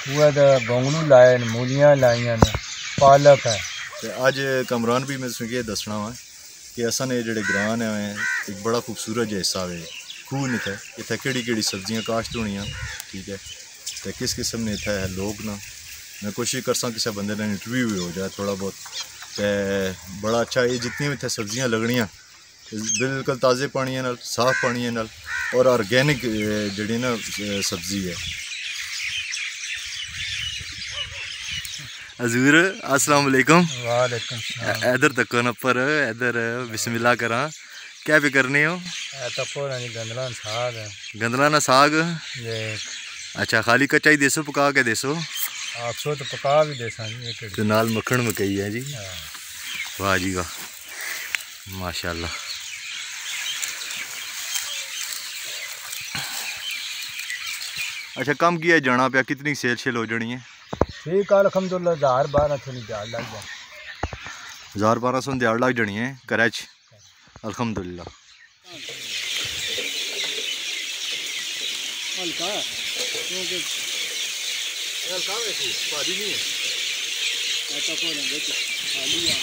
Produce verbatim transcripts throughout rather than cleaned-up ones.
हुआ तो गोंगलू लाए न मूलियां लाइया ने पालक है। ते अज कमरान भी मैं तुसेंगी दसना वा कि असा ने जेह्ड़े ग्रां ने एक बड़ा खूबसूरत जिहा हिस्सा वे खूह न इत्थै इत्थै केह्ड़ी केह्ड़ी सब्जियां काश्त होनियां, ठीक है, ते किस किस्म ने इत्थै लोग न। मैं कोशिश करसा किसी बंदे ने इंटरव्यू भी हो जाए थोड़ा बहुत, ते बड़ा अच्छा ये जितनी भी इत्थै सब्जियां लगनियां बिल्कुल ताज़े पानिया नाल साफ पानिया नाल और ऑर्गेनिक जेह्ड़ी ना सब्जी है। हजूर अस्सलाम वालेकुम। वालेकुम सलाम। इधर तक न पर इधर बिस्मिल्लाह करा, क्या भी करने हो? तो पूरा नहीं गंदला साग है। गंदला ना साग ये अच्छा, खाली कच्चा ही देसो पका के देसो? आप सो तो पका भी दे सा तो नाल मक्खन मकई है जी। वाह जी वाह, माशाल्लाह। अच्छा, कम किया जाना पे कितनी सेल शेल हो जानी है? ठीक है अल्हम्दुलिल्लाह, हजार बारह सौ दिहाड़ लग जाए। हजार बारह सौ दिहाड़ लग जानी है करे अल्हम्दुलिल्लाह। हल्का क्योंकि हल्का वैसे भारी नहीं है, ऐसा कोई ना देख खाली है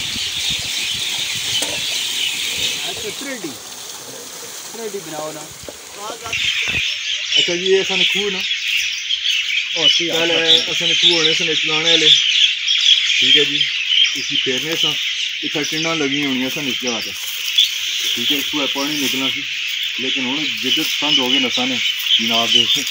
आज तो ट्रेडी ट्रेडी बनाओ ना। अच्छा जी, ये सन खूह ना पहले असन खूह होने सन चलाने वाले, ठीक है जी, इसी फेरने सा इतना टिन्ना लगी होनी सन इस जगह पर, ठीक है, इसको पानी निकलना सी, लेकिन हूँ जिद्दत बंद हो गए न साने जनाब देख।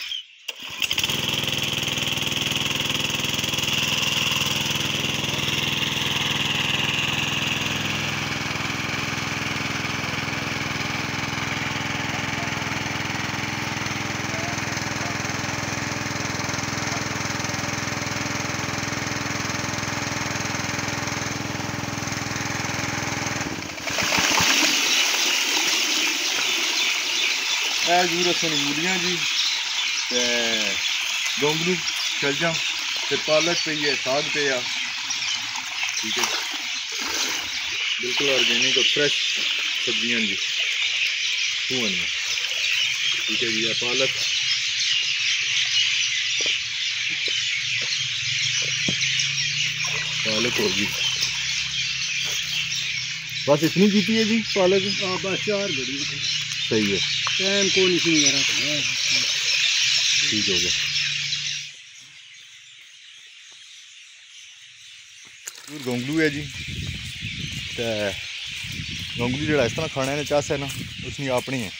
जरूर असें मूलियां जी, ते गोंगलू शलजम ते पालक पई है, साग पे आ, ठीक है, बिल्कुल ऑर्गेनिक और फ्रेश सब्जियां जी खूह, ठीक है जी। पालक पालक होगी बस इतनी की है जी पालक। हाँ बस चार बड़ी सही है, टाइम को नहीं ठीक हो गया। गोंगलू है जी, तो गोंगलू जो इस तरह खाने ने चस है ना उसकी अपनी है।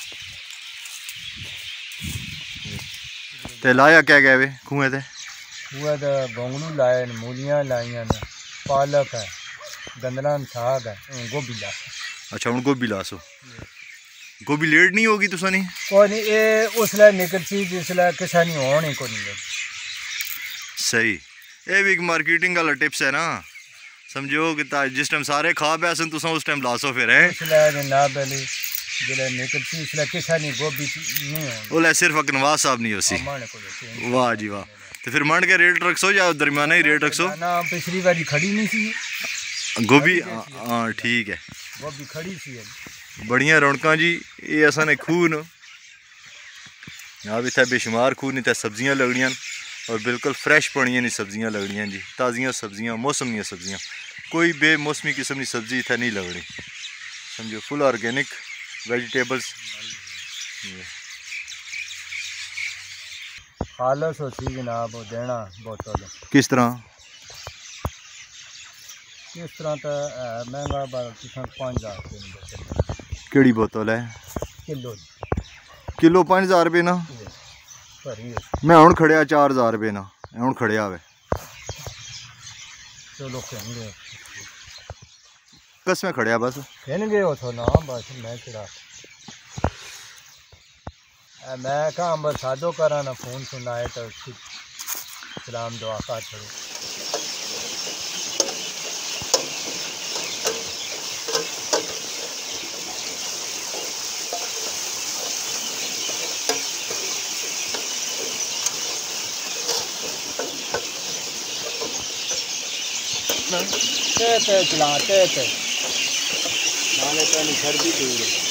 ते लाया क्या गया वे कुएं ते? हुआ तो गोंगलू लाए न मूलियां लाइया ने पालक है, गंदला साग है, गोभी ला। अच्छा, हूँ गोभी लासो, गोभी लेट नहीं होगी तुसा नहीं? कोई नहीं, ये उसले निकलती जिसले किसा नहीं होनी को नहीं। सही, ये भी एक मार्केटिंग वाला टिप्स है ना, समझो कि जिस टाइम सारे खा बैसन तुसा उस टाइम लासो फिर है इसले जनाब अली जिले निकलती इसले किसा नहीं गोभी नहीं होनी, ओले सिर्फ अकनवास साहब नहीं होसी। वाह जी वाह, तो फिर मंड के रेट रखसो या दरमियाना ही रेट रखसो? ना पिछली बारी खड़ी नहीं सी गोभी, हाँ ठीक है, गोभी खड़ी सी बड़िया रौनक जी। ये असा ने खूह न यहाँ भी इतने बेशुमार खूह नहीं, सब्जियां लगनियां और बिल्कुल फ्रैश पानिया नहीं सब्जियां लगनियां जी, ताज़ियां सब्जियां मौसम दियां सब्जियां, कोई बेमौसमी किस्म की सब्जी इतने नहीं लगनी, समझो फुल ऑर्गेनिक वेजिटेबल्स। खालस होती जनाब वो देना बोतल किस तरह किस तरह तो महंगा पाँच हज़ार केड़ी बोतल है? किलो किलो पाँच हज़ार रुपये ना, मैं हूँ खड़िया चार हज़ार रुपये ना, हूँ खड़िया वे चलो कस में खड़िया बस गए हो ना बस मैं चढ़ा मैं कहा बस सादो करा ना फोन सुनाए तो सलाम दुआ कर छोड़ो। चलाते थे नाले पहले सर्दी दूर